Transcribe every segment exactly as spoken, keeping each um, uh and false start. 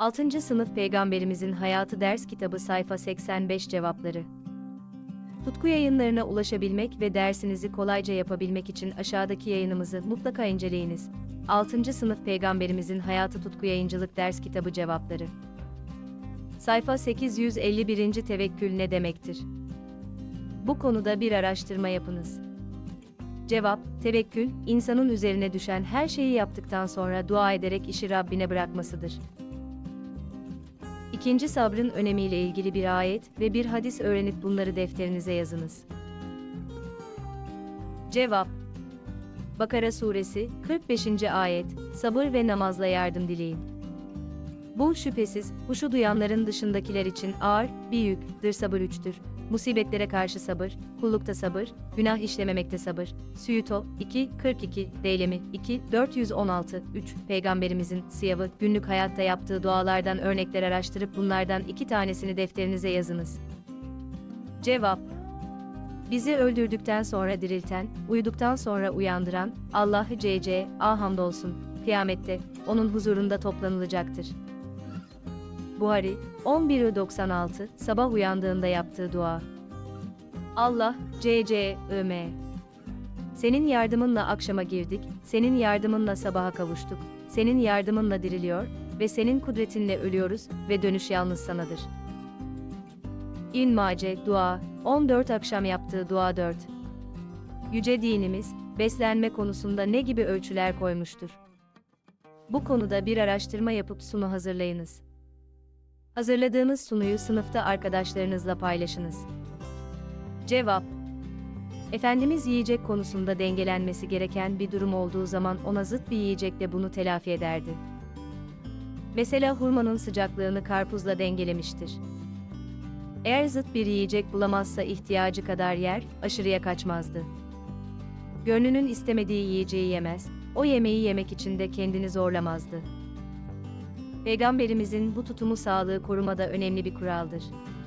altıncı sınıf Peygamberimizin Hayatı Ders Kitabı sayfa seksen beş cevapları. Tutku yayınlarına ulaşabilmek ve dersinizi kolayca yapabilmek için aşağıdaki yayınımızı mutlaka inceleyiniz. altıncı sınıf Peygamberimizin Hayatı Tutku Yayıncılık Ders Kitabı cevapları. Sayfa sekiz yüz elli bir. Tevekkül ne demektir? Bu konuda bir araştırma yapınız. Cevap: tevekkül, insanın üzerine düşen her şeyi yaptıktan sonra dua ederek işi Rabbine bırakmasıdır. İkinci sabrın önemiyle ilgili bir ayet ve bir hadis öğrenip bunları defterinize yazınız. Cevap: Bakara Suresi, kırk beşinci ayet, sabır ve namazla yardım dileyin. Bu şüphesiz, huşu duyanların dışındakiler için ağır bir yüktür. Sabır üçtür. Musibetlere karşı sabır, kullukta sabır, günah işlememekte sabır. Süyüto, iki kırk iki, Deylemi, iki dört yüz on altı, üç Peygamberimizin siyavı, günlük hayatta yaptığı dualardan örnekler araştırıp bunlardan iki tanesini defterinize yazınız. Cevap: Bizi öldürdükten sonra dirilten, uyuduktan sonra uyandıran, Allah'ı Celle hamdolsun, kıyamette, onun huzurunda toplanılacaktır. Buhari, on bir doksan altı, sabah uyandığında yaptığı dua. Allah, Celle, senin yardımınla akşama girdik, senin yardımınla sabaha kavuştuk, senin yardımınla diriliyor ve senin kudretinle ölüyoruz ve dönüş yalnız sanadır. İbn Mace, dua, on dört akşam yaptığı dua dört. Yüce dinimiz, beslenme konusunda ne gibi ölçüler koymuştur? Bu konuda bir araştırma yapıp sunu hazırlayınız. Hazırladığınız sunuyu sınıfta arkadaşlarınızla paylaşınız. Cevap: Efendimiz yiyecek konusunda dengelenmesi gereken bir durum olduğu zaman ona zıt bir yiyecekle bunu telafi ederdi. Mesela hurmanın sıcaklığını karpuzla dengelemiştir. Eğer zıt bir yiyecek bulamazsa ihtiyacı kadar yer, aşırıya kaçmazdı. Gönlünün istemediği yiyeceği yemez, o yemeği yemek için de kendini zorlamazdı. Peygamberimizin bu tutumu sağlığı korumada önemli bir kuraldır.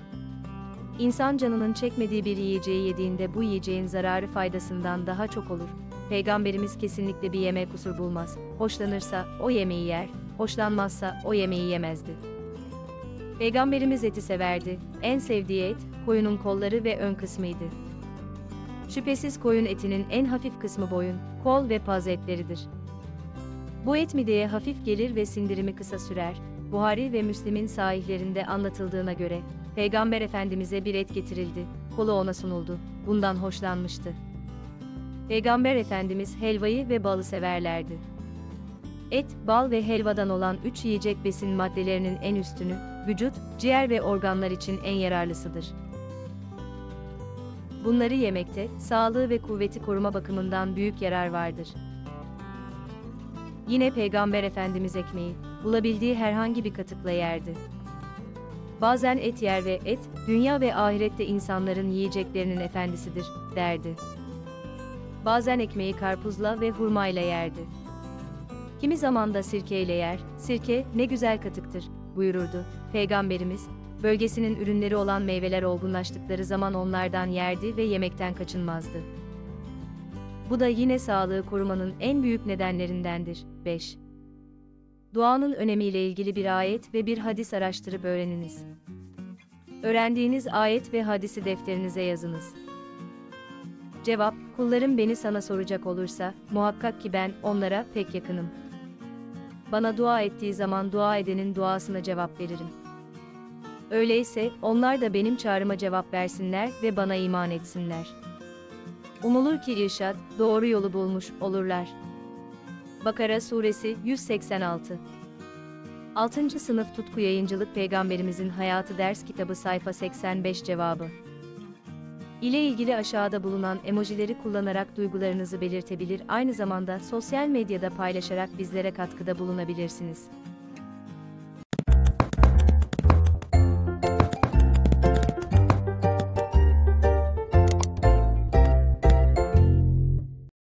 İnsan canının çekmediği bir yiyeceği yediğinde bu yiyeceğin zararı faydasından daha çok olur. Peygamberimiz kesinlikle bir yemeğe kusur bulmaz. Hoşlanırsa o yemeği yer, hoşlanmazsa o yemeği yemezdi. Peygamberimiz eti severdi. En sevdiği et, koyunun kolları ve ön kısmıydı. Şüphesiz koyun etinin en hafif kısmı boyun, kol ve paz etleridir. Bu et mideye hafif gelir ve sindirimi kısa sürer. Buhari ve Müslim'in sahihlerinde anlatıldığına göre, Peygamber Efendimiz'e bir et getirildi, kolu ona sunuldu, bundan hoşlanmıştı. Peygamber Efendimiz helvayı ve balı severlerdi. Et, bal ve helvadan olan üç yiyecek besin maddelerinin en üstünü, vücut, ciğer ve organlar için en yararlısıdır. Bunları yemekte, sağlığı ve kuvveti koruma bakımından büyük yarar vardır. Yine Peygamber Efendimiz ekmeği, bulabildiği herhangi bir katıkla yerdi. Bazen et yer ve et, dünya ve ahirette insanların yiyeceklerinin efendisidir, derdi. Bazen ekmeği karpuzla ve hurmayla yerdi. Kimi zaman da sirkeyle yer, sirke, ne güzel katıktır, buyururdu. Peygamberimiz, bölgesinin ürünleri olan meyveler olgunlaştıkları zaman onlardan yerdi ve yemekten kaçınmazdı. Bu da yine sağlığı korumanın en büyük nedenlerindendir. beş. Duanın önemiyle ilgili bir ayet ve bir hadis araştırıp öğreniniz. Öğrendiğiniz ayet ve hadisi defterinize yazınız. Cevap: kullarım beni sana soracak olursa, muhakkak ki ben onlara pek yakınım. Bana dua ettiği zaman dua edenin duasına cevap veririm. Öyleyse, onlar da benim çağrıma cevap versinler ve bana iman etsinler. Umulur ki irşad, doğru yolu bulmuş olurlar. Bakara Suresi, yüz seksen altı. altıncı sınıf Tutku Yayıncılık Peygamberimizin Hayatı Ders Kitabı sayfa seksen beş cevabı. İle ilgili aşağıda bulunan emojileri kullanarak duygularınızı belirtebilir, aynı zamanda sosyal medyada paylaşarak bizlere katkıda bulunabilirsiniz.